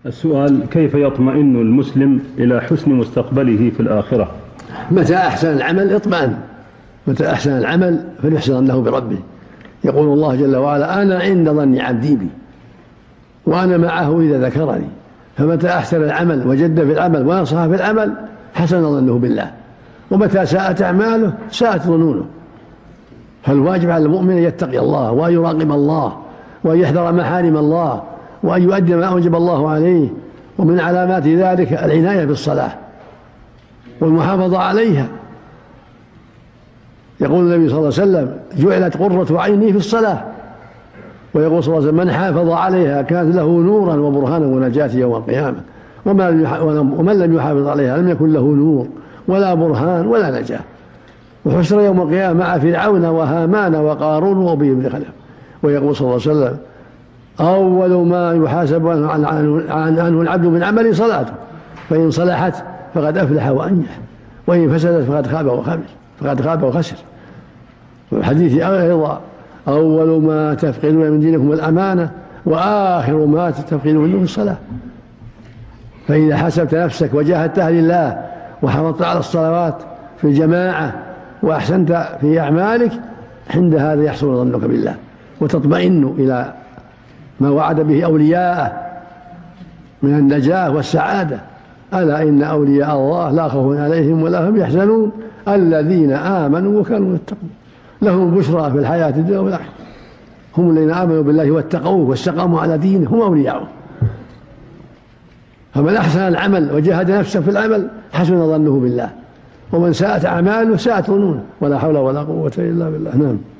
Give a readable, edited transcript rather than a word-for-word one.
السؤال: كيف يطمئن المسلم إلى حسن مستقبله في الآخرة؟ متى أحسن العمل اطمئن، متى أحسن العمل فليحسن ظنه بربه. يقول الله جل وعلا: أنا عند ظن عبدي بي وأنا معه إذا ذكرني. فمتى أحسن العمل وجد في العمل ونصح في العمل حسن ظنه بالله، ومتى ساءت أعماله ساءت ظنونه. فالواجب على المؤمن أن يتقي الله وأن يراقب الله وأن يحذر محارم الله وأن يؤدي ما أوجب الله عليه. ومن علامات ذلك العناية بالصلاة والمحافظة عليها. يقول النبي صلى الله عليه وسلم: جعلت قرة عيني في الصلاة. ويقول صلى الله عليه وسلم: من حافظ عليها كانت له نورا وبرهانا ونجاة يوم القيامة، ومن لم يحافظ عليها لم يكن له نور ولا برهان ولا نجاة. وحشر يوم القيامة مع فرعون وهامان وقارون وأبي بن خلف. ويقول صلى الله عليه وسلم: أول ما يحاسب عنه العبد من عمل صلاته، فإن صلحت فقد أفلح وأنجح، وإن فسدت فقد خاب وخسر. والحديث أيضا: أول ما تفقدون من دينكم الأمانة، وآخر ما تفقدون منه الصلاة. فإذا حسبت نفسك وجاهدتها لله وحافظت على الصلوات في الجماعة وأحسنت في أعمالك، عند هذا يحصل ظنك بالله وتطمئن إلى ما وعد به أولياءه من النجاة والسعادة. ألا إن أولياء الله لا خوف عليهم ولا هم يحزنون الذين آمنوا وكانوا يتقون لهم بشرى في الحياة الدنيا والآخرة. هم الذين آمنوا بالله واتقوه واستقاموا على دينه هم أولياؤه. فمن أحسن العمل وجاهد نفسه في العمل حسن ظنه بالله، ومن ساءت أعماله ساءت ظنونه. ولا حول ولا قوة إلا بالله. نعم.